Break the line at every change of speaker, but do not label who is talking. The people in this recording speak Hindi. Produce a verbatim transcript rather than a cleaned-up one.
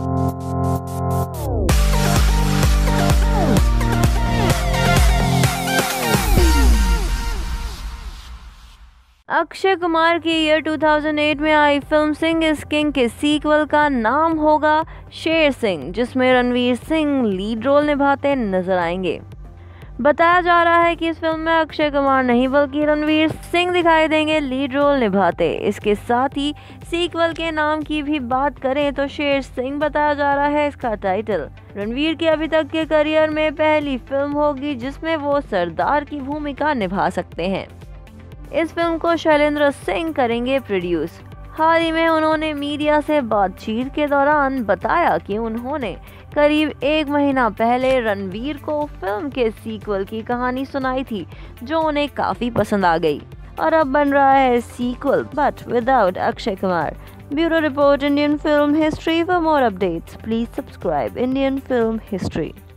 अक्षय कुमार की ईयर दो हज़ार आठ में आई फिल्म सिंह इज किंग के सीक्वल का नाम होगा शेर सिंह, जिसमें रणवीर सिंह लीड रोल निभाते नजर आएंगे। बताया जा रहा है कि इस फिल्म में अक्षय कुमार नहीं बल्कि रणवीर सिंह दिखाई देंगे लीड रोल निभाते। इसके साथ ही सीक्वल के नाम की भी बात करें तो शेर सिंह बताया जा रहा है इसका टाइटल। रणवीर की अभी तक के करियर में पहली फिल्म होगी जिसमें वो सरदार की भूमिका निभा सकते हैं। इस फिल्म को शैलेंद्र सिंह करेंगे प्रोड्यूस। हाल ही में उन्होंने मीडिया से बातचीत के दौरान बताया कि उन्होंने करीब एक महीना पहले रणवीर को फिल्म के सीक्वल की कहानी सुनाई थी, जो उन्हें काफ़ी पसंद आ गई और अब बन रहा है sequel but without Akshay Kumar. Bureau report, Indian film history. For more updates please subscribe Indian film history.